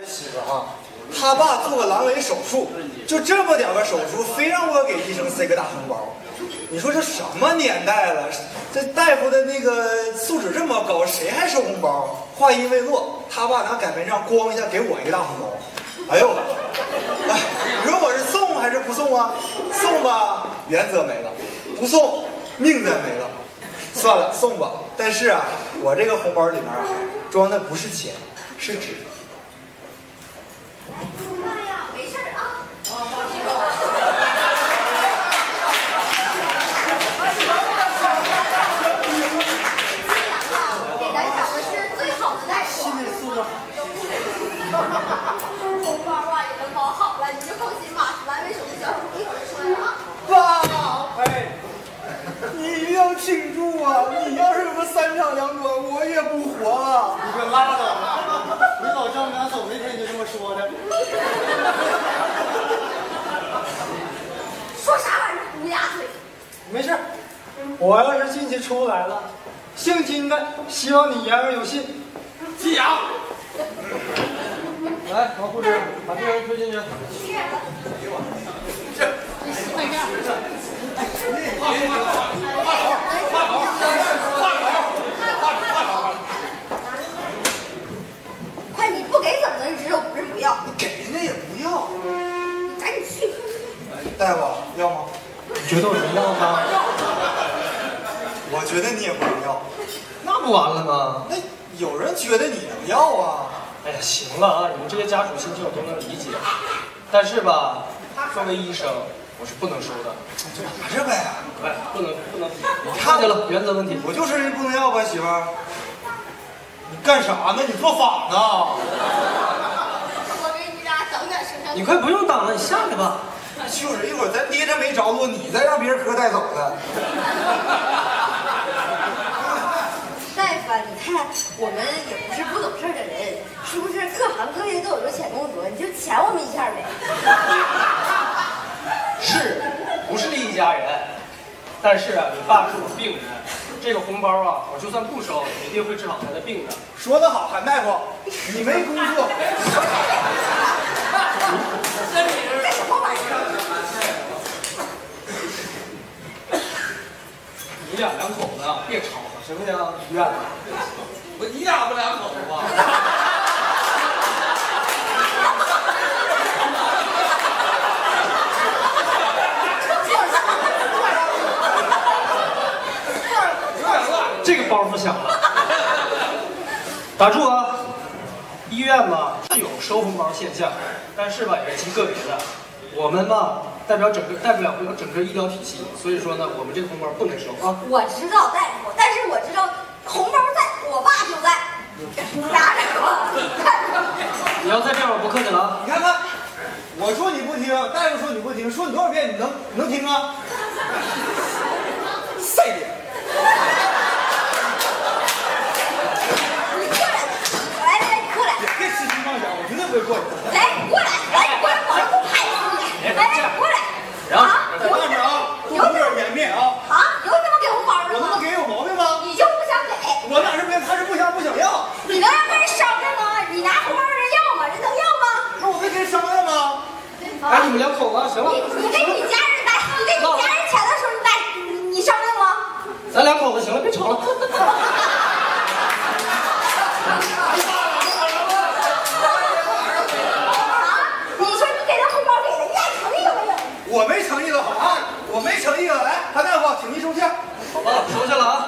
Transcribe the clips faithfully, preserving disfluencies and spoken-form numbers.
媳妇啊，他爸做个阑尾手术，就这么点个手术，非让我给医生塞个大红包。你说这什么年代了？这大夫的那个素质这么高，谁还收红包？话音未落，他爸拿擀面杖咣一下给我一个大红包。哎呦，哎，你说我是送还是不送啊？送吧，原则没了；不送，命再没了。算了，送吧。但是啊，我这个红包里面啊，装的不是钱，是纸。 妈呀，没事啊。给咱找的是最好的大夫。 心理素质好。 红包啊也都包好了，你就放心吧。阑尾手术小手术一会儿就出来了啊。 爸，哎，你一定要庆祝啊！你要是有个三长两短，我也不活了。 你可拉倒吧！你老丈母娘走那天你就这么说的。 说啥玩意儿？乌鸦嘴。 没事，我要是进去出不来了，姓金的，希望你言而有信。 鸡羊。 来，王护士，把病人推进去。 这，快点！话好，话好，话好，话好， 快，你不给怎么的？你只有不是不要。 你给人家也不要。 你赶紧去。 大夫要吗？ 你觉得我能要吗？ 我觉得你也不能要。 那不完了吗？ 那有人觉得你能要啊？ 哎呀，行了啊，你们这些家属心情我都能理解，但是吧，作为医生，我是不能收的。 就拿着呗。 哎，不能不能，你看见了，原则问题。 我就说人不能要吧，媳妇儿。你干啥呢？你做法呢？ 我给你俩整点生产。 你快不用挡了，你下来吧。 就是一会儿咱爹这没着落，你再让别人科带走了。 大夫啊，你看我们也不是不懂事的人，是不是？各行各业都有个钱工作，你就钱我们一下呗。 是，不是一家人，但是啊，你爸是我病人，这个红包啊，我就算不收，也一定会治好他的病的。 说得好，韩大夫，你没工作。 这什么玩意儿？ 你俩两口子啊，别吵了，行不行？医院的， 我你俩不两口子吧？ 这个包袱响了，打住啊！医院嘛是有收红包现象，但是吧也是极个别的。我们嘛代表整个代表不了整个医疗体系，所以说呢，我们这个红包不能收啊。 我知道大夫，但是我知道红包在，我爸就在。拿着吧，看着。 你要再这样，我不客气了啊！ 你看看，我说你不听，大夫说你不听，说你多少遍你能能听啊？赛点。 你过来，来来，你过来。 别痴心妄想，我绝对不会过去。 来，过来，来，过来，我还不拍死你！来来，过来。啊， 在外面啊，有点颜面啊。 啊，有这么给红包的吗？ 我他妈给有毛病吗？ 你就不想给？ 我哪是不他是不想不想要？ 你能让别人商量吗？你拿红包人要吗？人能要吗？ 那我没跟人商量吗？ 哎，你们两口子行了， 你你给你家人带，你给你家人钱的时候你带，你你商量吗？ 咱两口子行了，别吵了。 我没诚意了，好吗？我没诚意了，来，韩大夫，请您收下。 好吧，收下了啊。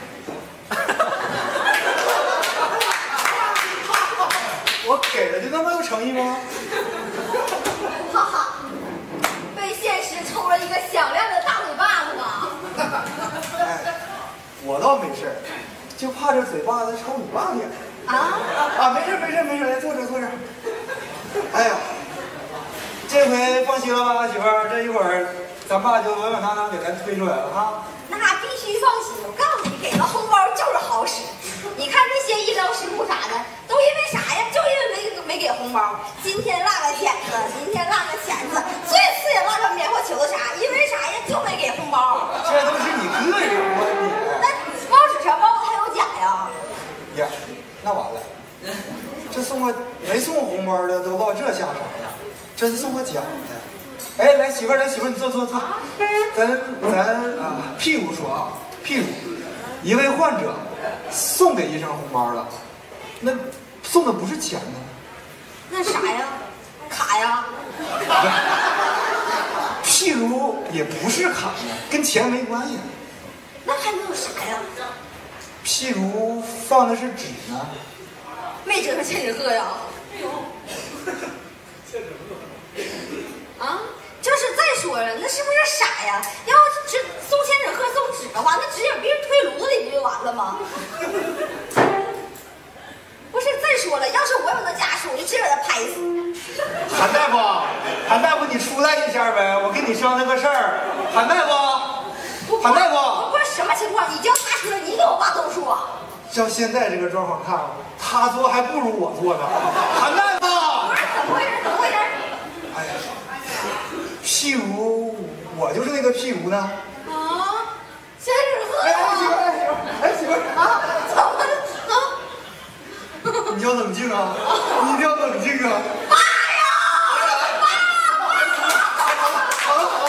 我给了就那么有诚意吗？ 哈哈，被现实抽了一个响亮的大嘴巴子吧？ 哎，我倒没事，就怕这嘴巴子抽你爸脸。 啊啊，没事没事没事，来坐着坐着。哎呀。这回放心了吧，媳妇儿，这一会儿咱爸就稳稳当当给咱推出来了哈。 那必须放心，我告诉你，给了红包就是好使。你看这些医疗事故啥的，都因为啥呀？就因为没没给红包。今天落个剪子，明天落个钳子，最次也落个棉花球子啥？因为啥呀？就没给红包。 这都是你个人观点。 那报纸上报的还有假呀？ 呀，那完了，这送个没送红包包的都落这下场了，真送我奖的。哎，来媳妇儿，来媳妇儿，你坐坐坐。咱咱啊，譬如说啊，譬如一位患者送给医生红包了，那送的不是钱呢？ 那啥呀？卡呀？ 譬如也不是卡呀，跟钱没关系。 那还能有啥呀？ 譬如放的是纸呢？ 没折成千纸鹤呀？没有。啊，就是再说了，那是不是傻呀？要是只送千纸鹤送纸的话，那纸也别人推炉子里不就完了吗？不是，再说了，要是我有那家属，我就直接把他拍死。 韩大夫，韩大夫，你出来一下呗，我跟你商量个事儿。韩大夫，韩大夫， 不是什么情况？你叫他出来，你给我爸动手啊？ 照现在这个状况看，他做还不如我做呢。韩大夫， 不是，怎么回事？怎么回事？ 哎呀，譬如我就是那个譬如呢。 啊，千纸鹤。 哎，媳妇儿，哎，媳妇儿， 啊，怎么了？啊？ 你要冷静啊！你一定要冷静啊！ 妈呀！妈！ 好了好了，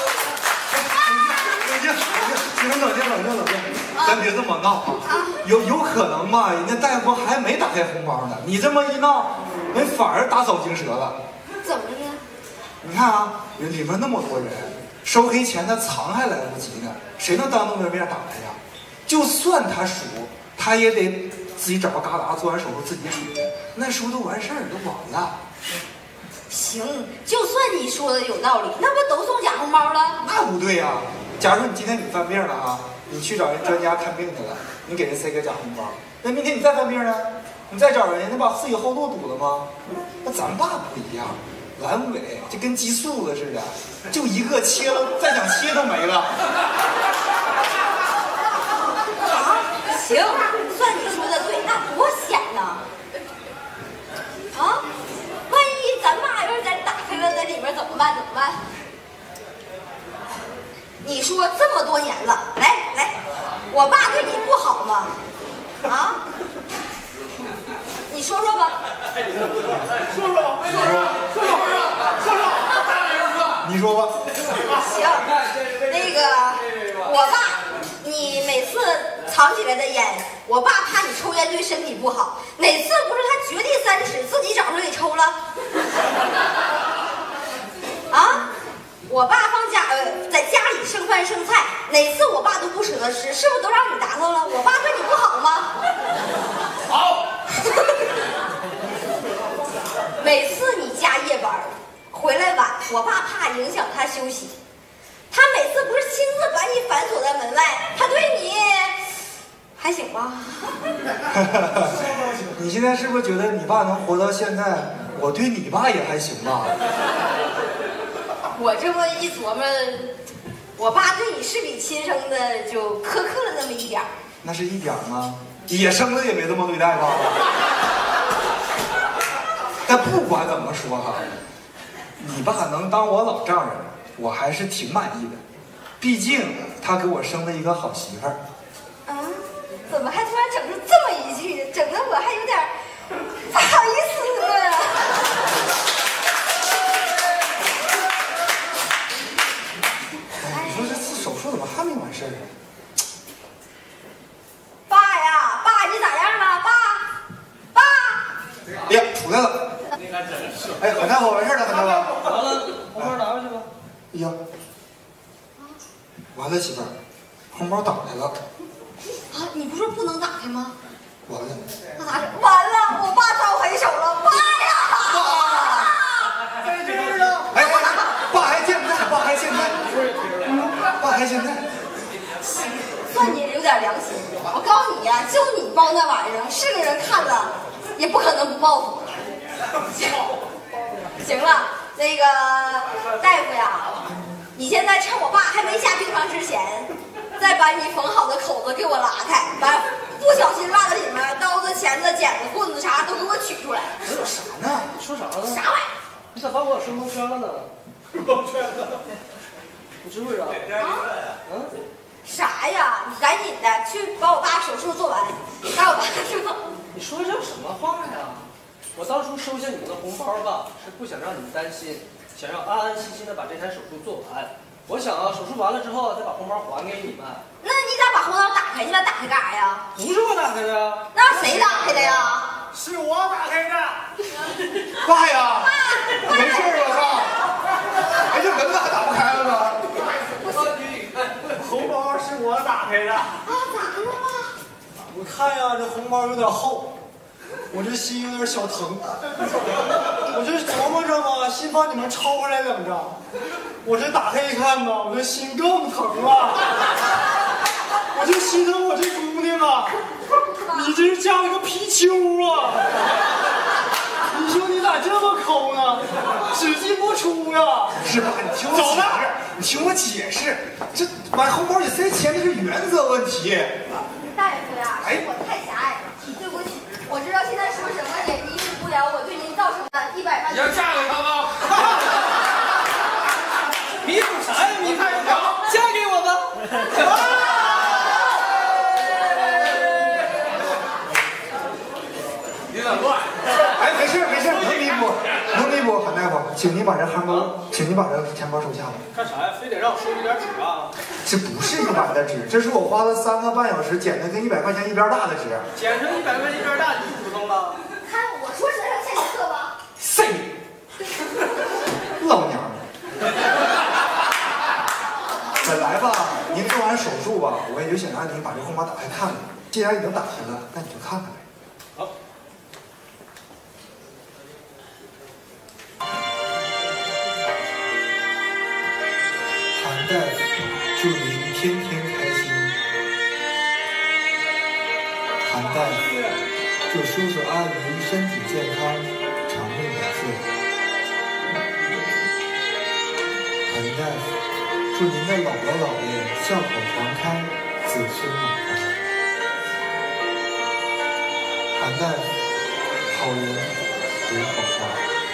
冷静冷静冷静，你们冷静冷静冷静，咱别这么闹啊！有有可能嘛？人家大夫还没打开红包呢，你这么一闹，人反而打草惊蛇了。 怎么了呢？ 你看啊，人里面那么多人，收黑钱他藏还来不及呢，谁能当众的面打开呀？就算他数，他也得自己找个旮旯做完手术自己数，那时候都完事儿都完了。 行，就算你说的有道理，那不都送假红包了？ 那不对呀、啊！假如说你今天你犯病了啊，你去找人专家看病去了，你给人塞个假红包，那明天你再犯病呢，你再找人，那把自己后路堵了吗？那咱爸不一样，阑尾就跟激素了似的，就一个切了，再想切都没了。 行，算你说的对，那多险呐！啊，万一咱妈要是咱打开了，在里面怎么办？怎么办？你说这么多年了，来来，我爸对你不好吗？啊？你说说吧。 说说，说说，说说，说说， 你说吧。 行，那个我爸，你每次藏起来的烟，我爸怕你抽烟对身体不好，哪次不是他掘地三尺自己找出来给抽了？啊，我爸放家呃在家里剩饭剩菜，哪次我爸都不舍得吃，是不是都让你打扫了？我爸对你不好吗？ 好。 每次你加夜班回来晚，我爸怕影响他休息，他每次不是亲自把你反锁在门外，他对你还行吧？ 你现在是不是觉得你爸能活到现在，我对你爸也还行吧？ 我这么一琢磨，我爸对你是比亲生的就苛刻了那么一点儿。 那是一点吗？野生的也没这么对待吧？但不管怎么说哈，你爸能当我老丈人，我还是挺满意的。毕竟他给我生了一个好媳妇儿。 啊？怎么还突然整出这么一句，整得我还有点不好意思了。 哎，你说这次手术怎么还没完事儿啊？ 爸呀，爸你咋样了？爸，爸。 哎呀，出来了。哎，韩大夫，完事儿了，韩大夫。 完了，红包拿回去吧。 哎呀，完了，媳妇儿，红包打来了。 啊，你不是说不能打开吗？ 完了。 那咋整？完了，我爸招黑手了，爸呀！ 爸，在这儿呢。哎哎，爸还健在，爸还健在，爸还健在。 算你有点良心。我告诉你呀、啊，就你包那玩意儿，是个人看了也不可能不报复。行，行了，那个大夫呀，你现在趁我爸还没下病床之前，再把你缝好的口子给我拉开，把不小心落在里面刀子、钳子、剪子、棍子啥都给我取出来。 说啥呢？ 说啥呢？ 啥玩意儿？ 你咋把我生蒙圈了呢？ 蒙圈了。 不至于啊。嗯。 啥呀？你赶紧的去把我爸手术做完，把我爸说。 你说这什么话呀？ 我当初收下你们的红包吧，是不想让你们担心，想让安安心心的把这台手术做完。我想啊，手术完了之后再把红包还给你们。 那你咋把红包打开去了？打开干啥呀？ 不是我打开的呀。 那谁打开的呀？ 是我打开的。 爸呀，没事吧，爸？哎，这门咋打不开了呢？ 红包是我打开的。 啊，咋了嘛？ 我看呀，这红包有点厚，我这心有点小疼。我这琢磨着嘛，先把你们抄回来两张。我这打开一看吧，我这心更疼了。我就心疼我这姑娘啊，你这是嫁了个貔貅啊！你说你咋这么抠呢？只进不出呀！ 是吧？你听我解释，你听我解释，这把红包里塞钱这是原则问题。 大夫呀，是我太狭隘了，对不起。我知道现在说什么也弥补不了我对您造成的一百万。 你要嫁给他吗？ 弥补啥呀？弥补嫁给我吧！ 你咋乱？ 哎，没事没事，能弥补，能弥补，韩大夫，请您把这韩包，请您把这钱包收下吧。 干啥呀？非得让我收一点纸啊？ 这不是一般的纸，这是我花了三个半小时剪的跟一百块钱一边大的纸。 剪成一百块钱一边大，你就主动了？ 看我说谁上欠你课吧？ 谁？老娘们。本来吧，您做完手术吧，我也就想让您把这红包打开看看。既然已经打开了，那你就看看呗。 好。 韩大夫，祝您天天开心。韩大夫，祝叔叔阿姨身体健康，长命百岁。韩大夫，祝您的姥姥姥爷笑口常开，子孙满堂。韩大夫，好人有好报。